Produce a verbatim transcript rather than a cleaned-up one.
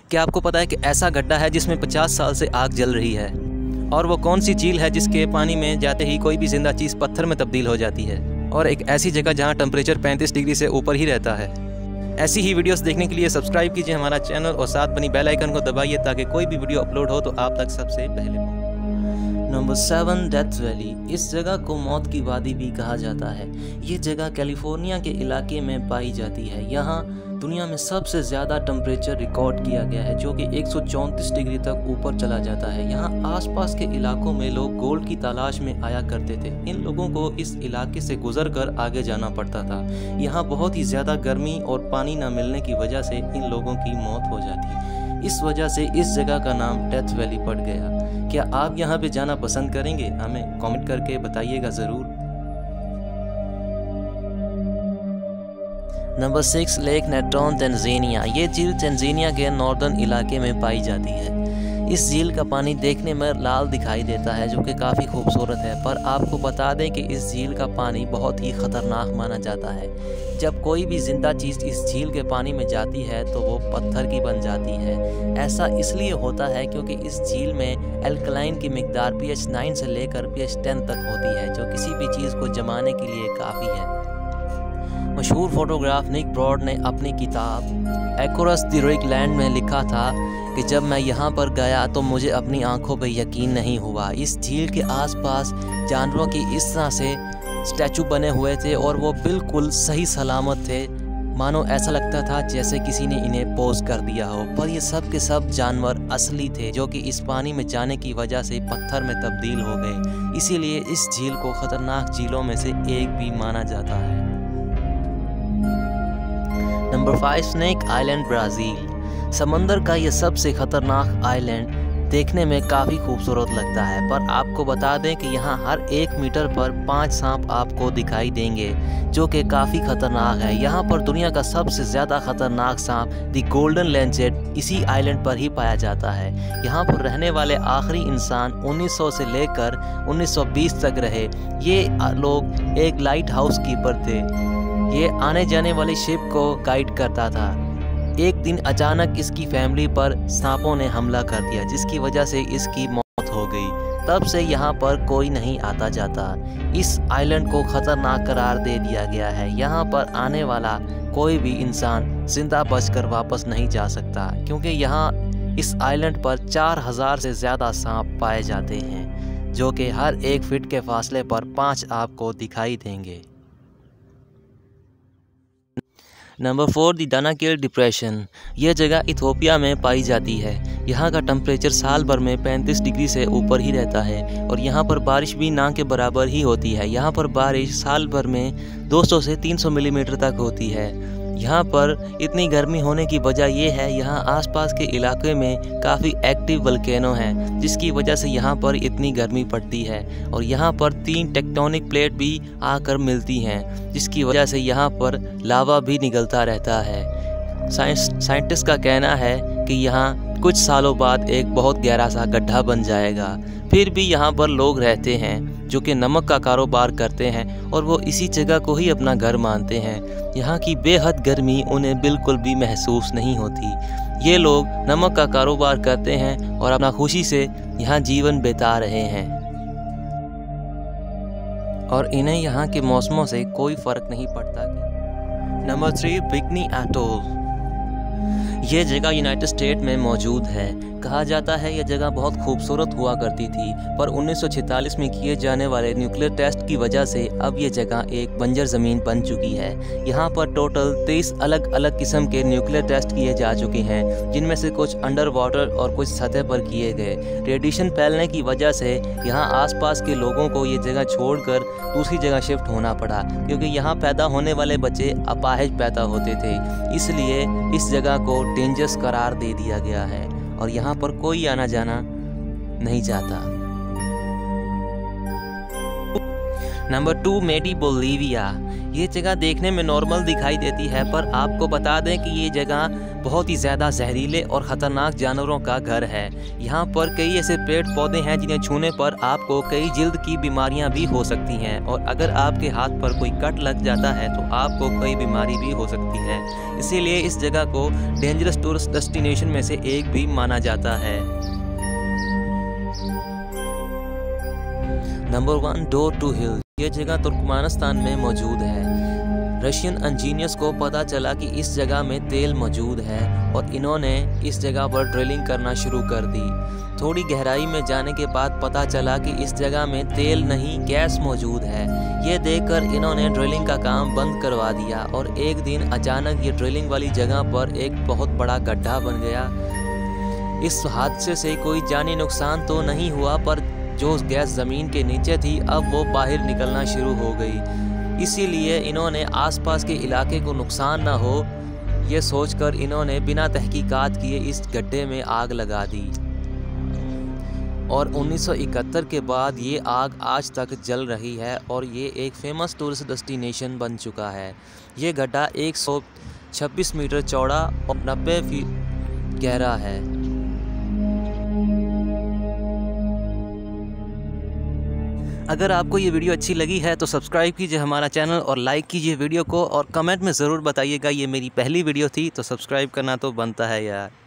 क्या आपको पता है कि ऐसा गड्ढा है जिसमें पचास साल से आग जल रही है? और वो कौन सी झील है जिसके पानी में जाते ही कोई भी जिंदा चीज़ पत्थर में तब्दील हो जाती है? और एक ऐसी जगह जहाँ टेम्परेचर पैंतीस डिग्री से ऊपर ही रहता है। ऐसी ही वीडियोस देखने के लिए सब्सक्राइब कीजिए हमारा चैनल और साथ बनी बेल आइकन को दबाइए ताकि कोई भी वीडियो अपलोड हो तो आप तक सबसे पहले पहुंचे। Number seven, death valley. इस जगह को मौत की वादी भी कहा जाता है। ये जगह कैलिफोर्निया के इलाके में पाई जाती है। यहाँ दुनिया में सबसे ज़्यादा टेम्परेचर रिकॉर्ड किया गया है जो कि एक सौ चौंतीस डिग्री तक ऊपर चला जाता है। यहाँ आसपास के इलाकों में लोग गोल्ड की तलाश में आया करते थे। इन लोगों को इस इलाके से गुजरकर आगे जाना पड़ता था। यहाँ बहुत ही ज़्यादा गर्मी और पानी न मिलने की वजह से इन लोगों की मौत हो जाती। इस वजह से इस जगह का नाम डेथ वैली पड़ गया। क्या आप यहाँ पे जाना पसंद करेंगे? हमें कमेंट करके बताइएगा ज़रूर। Number six, lake Natron Tanzania. ये झील तंजानिया के नॉर्दर्न इलाके में पाई जाती है। इस झील का पानी देखने में लाल दिखाई देता है जो कि काफ़ी खूबसूरत है, पर आपको बता दें कि इस झील का पानी बहुत ही ख़तरनाक माना जाता है। जब कोई भी ज़िंदा चीज़ इस झील के पानी में जाती है तो वो पत्थर की बन जाती है। ऐसा इसलिए होता है क्योंकि इस झील में एल्कलाइन की मिकदार पी एच नाइन से लेकर पी एच टेन तक होती है जो किसी भी चीज़ को जमाने के लिए काफ़ी है। मशहूर फोटोग्राफ निक ब्रॉड ने अपनी किताब एक्रोस द रिग लैंड में लिखा था कि जब मैं यहाँ पर गया तो मुझे अपनी आंखों पर यकीन नहीं हुआ। इस झील के आसपास जानवरों की इस तरह से स्टैचू बने हुए थे और वो बिल्कुल सही सलामत थे, मानो ऐसा लगता था जैसे किसी ने इन्हें पोज कर दिया हो। पर ये सब के सब जानवर असली थे जो कि इस पानी में जाने की वजह से पत्थर में तब्दील हो गए। इसीलिए इस झील को ख़तरनाक झीलों में से एक भी माना जाता है। Number five, snake island, Brazil. समंदर का ये सबसे ख़तरनाक आइलैंड देखने में काफ़ी खूबसूरत लगता है, पर आपको बता दें कि यहाँ हर एक मीटर पर पांच सांप आपको दिखाई देंगे जो कि काफ़ी ख़तरनाक है। यहाँ पर दुनिया का सबसे ज़्यादा ख़तरनाक सांप द गोल्डन लैंसेट इसी आइलैंड पर ही पाया जाता है। यहाँ पर रहने वाले आखिरी इंसान उन्नीस सौ से लेकर उन्नीस सौ बीस तक रहे। ये लोग एक लाइट हाउस कीपर थे। ये आने जाने वाली शिप को गाइड करता था। एक दिन अचानक इसकी फैमिली पर सांपों ने हमला कर दिया जिसकी वजह से इसकी मौत हो गई। तब से यहाँ पर कोई नहीं आता जाता। इस आइलैंड को ख़तरनाक करार दे दिया गया है। यहाँ पर आने वाला कोई भी इंसान जिंदा बचकर वापस नहीं जा सकता क्योंकि यहाँ इस आइलैंड पर चार हज़ार से ज़्यादा सांप पाए जाते हैं जो कि हर एक फीट के फासले पर पाँच आपको दिखाई देंगे। Number four, the Danakil depression. यह जगह इथियोपिया में पाई जाती है। यहाँ का टेम्परेचर साल भर में पैंतीस डिग्री से ऊपर ही रहता है और यहाँ पर बारिश भी ना के बराबर ही होती है। यहाँ पर बारिश साल भर में दो सौ से तीन सौ मिलीमीटर तक होती है। यहाँ पर इतनी गर्मी होने की वजह यह है यहाँ आसपास के इलाके में काफ़ी एक्टिव वल्केनो हैं जिसकी वजह से यहाँ पर इतनी गर्मी पड़ती है। और यहाँ पर तीन टेक्टोनिक प्लेट भी आकर मिलती हैं जिसकी वजह से यहाँ पर लावा भी निकलता रहता है। साइंस साइंटिस्ट का कहना है कि यहाँ कुछ सालों बाद एक बहुत गहरा सा गड्ढा बन जाएगा। फिर भी यहाँ पर लोग रहते हैं जो कि नमक का कारोबार करते हैं और वो इसी जगह को ही अपना घर मानते हैं। यहाँ की बेहद गर्मी उन्हें बिल्कुल भी महसूस नहीं होती। ये लोग नमक का कारोबार करते हैं और अपना खुशी से यहाँ जीवन बिता रहे हैं और इन्हें यहाँ के मौसमों से कोई फ़र्क नहीं पड़ता। Number three, bikini atoll. ये जगह यूनाइटेड स्टेट में मौजूद है। कहा जाता है यह जगह बहुत खूबसूरत हुआ करती थी, पर उन्नीस सौ छियालीस में किए जाने वाले न्यूक्लियर टेस्ट की वजह से अब ये जगह एक बंजर ज़मीन बन चुकी है। यहाँ पर टोटल तेईस अलग अलग किस्म के न्यूक्लियर टेस्ट किए जा चुके हैं, जिनमें से कुछ अंडर वाटर और कुछ सतह पर किए गए। रेडिएशन फैलने की वजह से यहाँ आसपास के लोगों को ये जगह छोड़कर दूसरी जगह शिफ्ट होना पड़ा, क्योंकि यहाँ पैदा होने वाले बच्चे अपाहिज पैदा होते थे। इसलिए इस जगह को डेंजरस करार दे दिया गया है और यहाँ पर कोई आना जाना नहीं चाहता। नंबर टू, मेडी बोलीविया। ये जगह देखने में नॉर्मल दिखाई देती है, पर आपको बता दें कि ये जगह बहुत ही ज़्यादा जहरीले और ख़तरनाक जानवरों का घर है। यहाँ पर कई ऐसे पेड़ पौधे हैं जिन्हें छूने पर आपको कई जल्द की बीमारियाँ भी हो सकती हैं, और अगर आपके हाथ पर कोई कट लग जाता है तो आपको कई बीमारी भी हो सकती है। इसीलिए इस जगह को डेंजरस टूरिस्ट डेस्टिनेशन में से एक भी माना जाता है। Number one, door to hell. ये जगह तुर्कमेनिस्तान में मौजूद है। रशियन इंजीनियर्स को पता चला कि इस जगह में तेल मौजूद है और इन्होंने इस जगह पर ड्रिलिंग करना शुरू कर दी। थोड़ी गहराई में जाने के बाद पता चला कि इस जगह में तेल नहीं, गैस मौजूद है। ये देखकर इन्होंने ड्रिलिंग का काम बंद करवा दिया और एक दिन अचानक ये ड्रिलिंग वाली जगह पर एक बहुत बड़ा गड्ढा बन गया। इस हादसे से कोई जानी नुकसान तो नहीं हुआ, पर जो गैस ज़मीन के नीचे थी अब वो बाहर निकलना शुरू हो गई। इसीलिए इन्होंने आसपास के इलाके को नुकसान ना हो, ये सोचकर इन्होंने बिना तहकीकात किए इस गड्ढे में आग लगा दी। और उन्नीस सौ इकहत्तर के बाद ये आग आज तक जल रही है और ये एक फेमस टूरिस्ट डेस्टिनेशन बन चुका है। ये गड्ढा एक सौ छब्बीस मीटर चौड़ा और नब्बे फीट गहरा है। अगर आपको ये वीडियो अच्छी लगी है तो सब्सक्राइब कीजिए हमारा चैनल और लाइक कीजिए वीडियो को, और कमेंट में ज़रूर बताइएगा ये मेरी पहली वीडियो थी, तो सब्सक्राइब करना तो बनता है यार।